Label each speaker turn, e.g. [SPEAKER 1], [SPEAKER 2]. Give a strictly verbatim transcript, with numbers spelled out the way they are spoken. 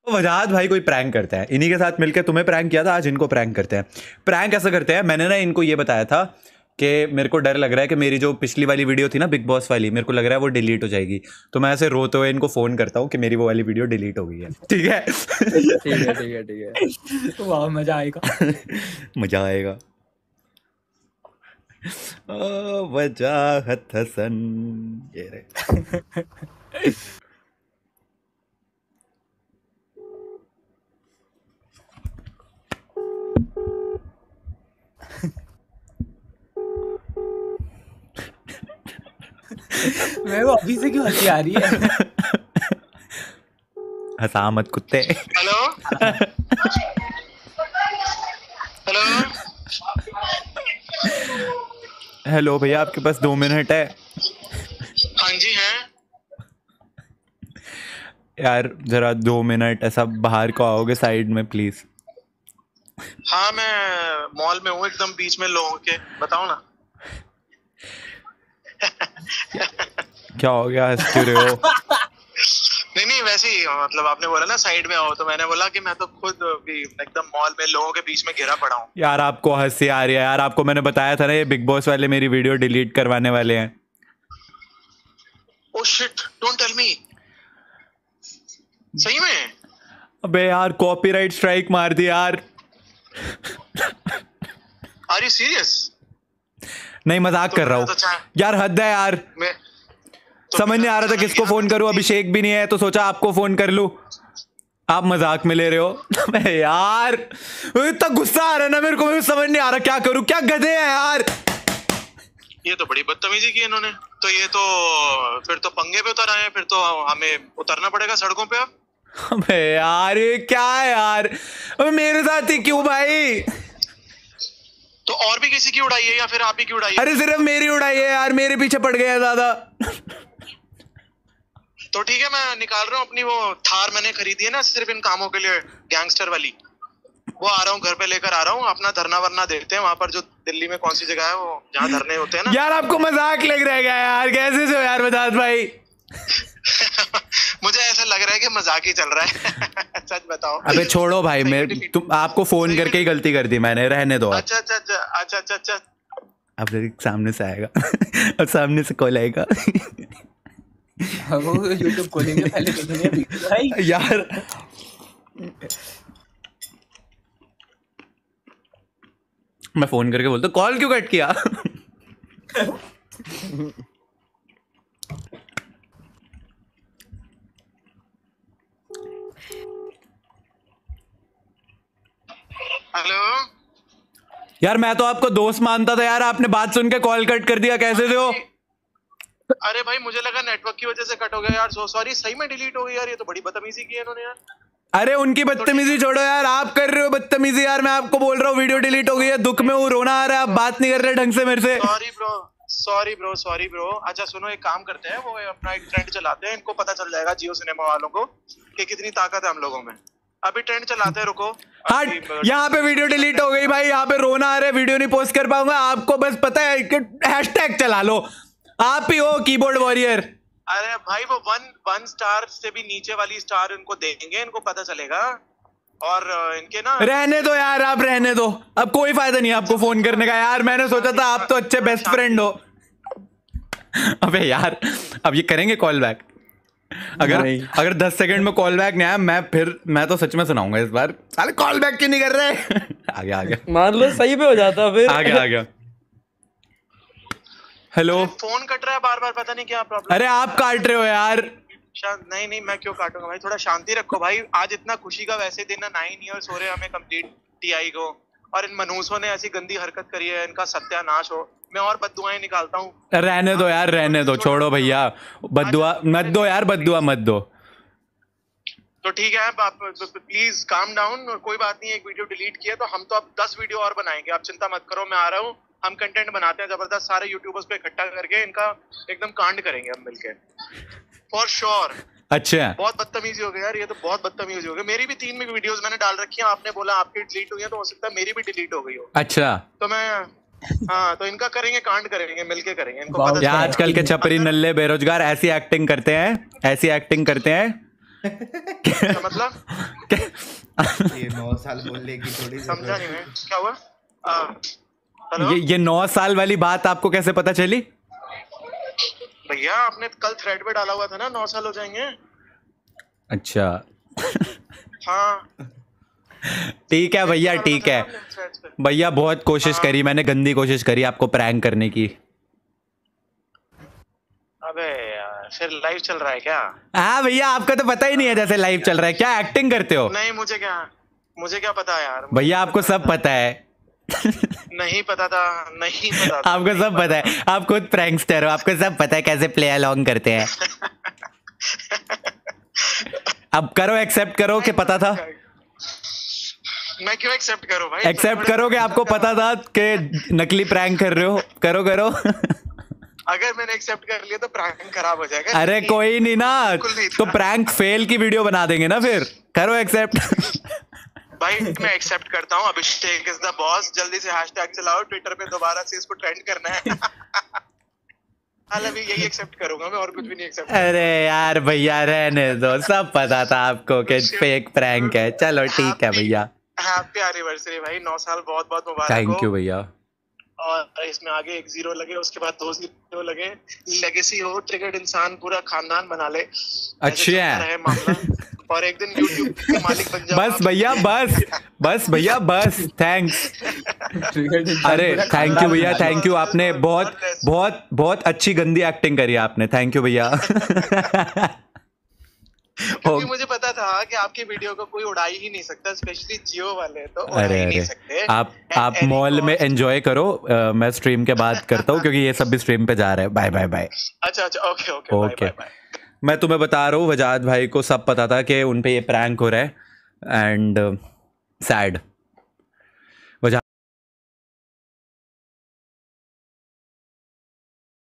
[SPEAKER 1] वजाहत भाई कोई प्रैंक करता है, इन्हीं के साथ मिलकर तुम्हें प्रैंक किया था, आज इनको प्रैंक करते हैं। प्रैंक ऐसा करते हैं, मैंने ना इनको ये बताया था कि मेरे को डर लग रहा है कि मेरी जो पिछली वाली वीडियो थी ना बिग बॉस वाली, मेरे को लग रहा है वो डिलीट हो जाएगी, तो मैं ऐसे रोते हुए इनको फोन करता हूँ कि मेरी वो वाली वीडियो डिलीट हो गई है। ठीक है
[SPEAKER 2] ठीक है ठीक है ठीक है।
[SPEAKER 3] वाह मजा आएगा
[SPEAKER 1] मजा आएगा। ओ वजाहत हसन, ये रे।
[SPEAKER 3] मेरे को अभी से क्यों हंसी आ रही है?
[SPEAKER 1] हंसा मत कुत्ते।
[SPEAKER 4] हेलो हेलो
[SPEAKER 1] हेलो भैया, आपके पास दो मिनट है?
[SPEAKER 4] हाँ जी हैं।
[SPEAKER 1] यार जरा दो मिनट ऐसा बाहर को आओगे साइड में प्लीज?
[SPEAKER 4] हाँ मैं मॉल में हूँ एकदम बीच में लोगों के, बताओ ना।
[SPEAKER 1] क्या हो गया, हंस क्यों रहे हो?
[SPEAKER 4] नहीं नहीं वैसे ही, मतलब आपने बोला ना साइड में आओ, तो मैंने बोला कि मैं तो खुद भी एकदम मॉल में लोगों के बीच में घिरा पड़ा हूँ।
[SPEAKER 1] यार आपको हंसी आ रही है यार, आपको मैंने बताया था ना ये बिग बॉस वाले मेरी वीडियो डिलीट करवाने वाले हैं।
[SPEAKER 4] Oh shit, don't tell me. सही में?
[SPEAKER 1] अबे यार कॉपीराइट स्ट्राइक मार दी यार।
[SPEAKER 4] Are you serious?
[SPEAKER 1] नहीं मजाक
[SPEAKER 4] तो
[SPEAKER 1] कर रहा
[SPEAKER 4] मैं तो
[SPEAKER 1] हूँ
[SPEAKER 4] चाह-
[SPEAKER 1] यार, हद है यार।
[SPEAKER 4] मैं तो
[SPEAKER 1] समझ नहीं आ रहा था
[SPEAKER 4] मैं-
[SPEAKER 1] किसको फोन करूं, अभिषेक भी नहीं है तो सोचा आपको फोन कर लूं। आप मजाक में ले रहे हो? मैं यार इतना गुस्सा आ रहा है ना मेरे को, मेरे को समझ नहीं आ रहा क्या करूं, क्या गधे हैं यार।
[SPEAKER 4] ये तो बड़ी बदतमीजी की इन्होंने, तो ये तो फिर तो पंगे पे उतर आए हैं, फिर तो हमें उतरना पड़ेगा सड़कों पे अब।
[SPEAKER 1] अबे यार ये क्या है यार, अबे मेरे साथ ही क्यों भाई?
[SPEAKER 4] तो और भी किसी की उड़ाई है या फिर आप ही की उड़ाई है?
[SPEAKER 1] अरे सिर्फ मेरी उड़ाई है यार, मेरे पीछे पड़ गया ज्यादा।
[SPEAKER 4] तो ठीक है, मैं निकाल रहा हूँ अपनी वो थार, मैंने खरीदी है ना सिर्फ इन कामों के लिए, गैंगस्टर वाली, वो आ रहा हूँ घर पे लेकर आ रहा हूँ। अपना धरना वरना देते हैं वहां पर, जो दिल्ली में कौन सी जगह है वो जहाँ धरने होते हैं ना।
[SPEAKER 1] यार आपको मजाक लग रहा है क्या यार, कैसे से हो यार वजाहत भाई?
[SPEAKER 4] मुझे ऐसा लग रहा है कि मजाक ही चल रहा है। सच बताओ।
[SPEAKER 1] अबे छोड़ो भाई, मैं तुम आपको फोन करके ही गलती कर दी मैंने, रहने दो।
[SPEAKER 4] अच्छा अच्छा अच्छा अच्छा अच्छा अच्छा
[SPEAKER 1] अब सामने से आएगा अब सामने से कॉल आएगा।
[SPEAKER 3] वो यूट्यूब खोलेंगे पहले देखेंगे वीडियो भाई।
[SPEAKER 1] यार मैं फोन करके बोलता कॉल क्यों कट किया?
[SPEAKER 4] हेलो
[SPEAKER 1] यार मैं तो आपको दोस्त मानता था यार, आपने बात सुन के कॉल कट कर दिया, कैसे थे हो?
[SPEAKER 4] अरे भाई मुझे लगा नेटवर्क की वजह से कट हो गया यार, सो सॉरी। सही में डिलीट हो गई यार, ये तो बड़ी बदतमीजी की है इन्होंने यार।
[SPEAKER 1] अरे उनकी बदतमीजी छोड़ो यार, आप कर रहे हो बदतमीजी यार। मैं आपको बोल रहा हूँ वीडियो डिलीट हो गई है, दुख में वो रोना आ रहा है, आप बात नहीं कर रहे ढंग से मेरे से।
[SPEAKER 4] Sorry bro sorry bro sorry bro. अच्छा सुनो, एक काम करते हैं, वो अपना एक ट्रेंड चलाते हैं, इनको पता चल जाएगा जियो सिनेमा वालों को कि कितनी ताकत है हम लोगों में। अभी ट्रेंड चलाते हैं, रुको।
[SPEAKER 1] हट, यहाँ पे वीडियो डिलीट हो गई भाई, यहाँ पे रोना आ रहा है, वीडियो नहीं पोस्ट कर पाऊंगा। आपको बस पता है कि हैशटैग चला लो, आप ही हो कीबोर्ड वॉरियर।
[SPEAKER 4] अरे भाई वो वन वन स्टार से भी नीचे वाली स्टार इनको देंगे, इनको पता चलेगा। और इनके ना
[SPEAKER 1] रहने दो यार, आप रहने दो, अब कोई फायदा नहीं है आपको फोन करने का यार। मैंने सोचा था आप तो अच्छे बेस्ट फ्रेंड हो। अबे यार अब ये करेंगे कॉल बैक? अगर अगर दस सेकंड में कॉल बैक नहीं आया, मैं फिर मैं तो सच में सुनाऊंगा इस बार। साले कॉल बैक क्यों नहीं कर रहे? आ गया आ गया,
[SPEAKER 2] मान लो सही पे हो जाता फिर।
[SPEAKER 1] आ गया आ गया। हेलो,
[SPEAKER 4] फोन कट रहा है बार बार, पता नहीं क्या प्रॉब्लम।
[SPEAKER 1] अरे आप काट रहे हो यार।
[SPEAKER 4] नहीं नहीं मैं क्यों काटूंगा भाई, थोड़ा शांति रखो भाई। आज इतना खुशी का वैसे दिन है, नाइन ईयर्स हो रहे हैं हमें कंप्लीट टीआई को, और इन मनूसों ने ऐसी गंदी हरकत करी है, इनका सत्यानाश हो। मैं और बददुआएं निकालता हूँ।
[SPEAKER 1] रहने दो यार, रहने दो, छोड़ो भैया, बददुआ मत दो यार, बददुआ मत दो।
[SPEAKER 4] तो ठीक है, आप प्लीज काम डाउन। कोई बात नहीं, एक वीडियो डिलीट किया तो हम तो अब दस वीडियो और बनाएंगे, आप चिंता मत करो। मैं आ रहा हूँ, हम कंटेंट बनाते हैं जबरदस्त, सारे यूट्यूबर्स को इकट्ठा करके इनका एकदम कांड करेंगे हम मिलके, फॉर श्योर।
[SPEAKER 1] अच्छा,
[SPEAKER 4] बहुत बदतमीजी हो गई यार, ये तो बहुत बदतमीजी हो गई। मेरी भी तीन में वीडियोस मैंने डाल रखी हैं, आपने बोला आपकी डिलीट हुई है, तो हो सकता है मेरी भी डिलीट हो गई हो।
[SPEAKER 1] अच्छा,
[SPEAKER 4] तो मैं हाँ, तो इनका करेंगे कांड, करेंगे मिलके करेंगे, इनको पता
[SPEAKER 1] यार आजकल के छपरी नल्ले बेरोजगार ऐसी एक्टिंग करते हैं, ऐसी एक्टिंग करते हैं।
[SPEAKER 4] चलेगा। मतलब
[SPEAKER 5] ये नौ साल बोलने की थोड़ी
[SPEAKER 4] समझा नहीं मैं, क्या हुआ? आ, हेलो
[SPEAKER 1] ये ये नौ साल वाली बात आपको कैसे पता चली?
[SPEAKER 4] भैया आपने कल थ्रेड पे डाला हुआ था ना, नौ साल हो जाएंगे।
[SPEAKER 1] अच्छा
[SPEAKER 4] हाँ
[SPEAKER 1] ठीक है भैया, ठीक है भैया, बहुत कोशिश करी मैंने, गंदी कोशिश करी आपको प्रैंक करने की।
[SPEAKER 4] अबे यार फिर लाइव चल रहा है क्या?
[SPEAKER 1] हाँ भैया, आपको तो पता ही नहीं है जैसे लाइव चल रहा है, क्या एक्टिंग करते हो?
[SPEAKER 4] नहीं मुझे क्या मुझे क्या पता यार,
[SPEAKER 1] भैया आपको सब पता है।
[SPEAKER 4] नहीं पता था, नहीं पता था,
[SPEAKER 1] आपको सब पता है, आप खुद प्रैंकस्टर हो, आपको सब पता है कैसे प्ले अलोंग करते हैं। अब करो, एक्सेप्ट करो कि पता था।
[SPEAKER 4] मैं क्यों एक्सेप्ट करूं भाई?
[SPEAKER 1] एक्सेप्ट करो कि आपको पता था कि नकली प्रैंक कर रहे हो। करो करो।
[SPEAKER 4] अगर मैंने एक्सेप्ट कर लिया तो प्रैंक खराब हो जाएगा।
[SPEAKER 1] अरे कोई नहीं ना, तो प्रैंक फेल की वीडियो बना देंगे ना फिर। करो एक्सेप्ट।
[SPEAKER 4] भाई मैं एक्सेप्ट करता हूँ, अभिषेक इज द बॉस, जल्दी से हैशटैग चलाओ ट्विटर पे, दोबारा से इसको ट्रेंड करना है। हाल अभी यही एक्सेप्ट करूंगा मैं, और कुछ भी नहीं एक्सेप्ट।
[SPEAKER 1] अरे यार भैया रहने दो, सब पता था आपको कि फेक प्रैंक है। चलो ठीक है भैया,
[SPEAKER 4] हैप्पी एनिवर्सरी भाई, नौ साल बहुत बहुत मुबारक हो।
[SPEAKER 1] थैंक यू भैया।
[SPEAKER 4] और इसमें आगे एक जीरो लगे, उसके बाद दो जीरो लगे, लेगेसी हो, ट्रिगर्ड इंसान पूरा खानदान बना ले।
[SPEAKER 1] अच्छा
[SPEAKER 4] है मामला, और एक दिन यूट्यूब के मालिक बन जाओ।
[SPEAKER 1] बस भैया, बस बस भैया, बस थैंक्स। अरे थैंक यू भैया, थैंक यू, आपने बहुत बहुत बहुत अच्छी गंदी एक्टिंग करी आपने, थैंक यू भैया।
[SPEAKER 4] क्योंकि मुझे पता था कि आपकी वीडियो को कोई उड़ा ही नहीं सकता, स्पेशली जियो वाले तो उड़ा
[SPEAKER 1] अरे
[SPEAKER 4] ही
[SPEAKER 1] अरे
[SPEAKER 4] नहीं सकते।
[SPEAKER 1] आप आप मॉल में एंजॉय करो, आ, मैं स्ट्रीम के बाद करता हूँ क्योंकि ये सब भी स्ट्रीम पे जा रहे हैं। Bye bye bye.
[SPEAKER 4] अच्छा अच्छा ओके ओके
[SPEAKER 1] ओके, मैं तुम्हें बता रहा हूँ, वजाद भाई को सब पता था कि उन पे ये प्रैंक हो रहा है, एंड सैड।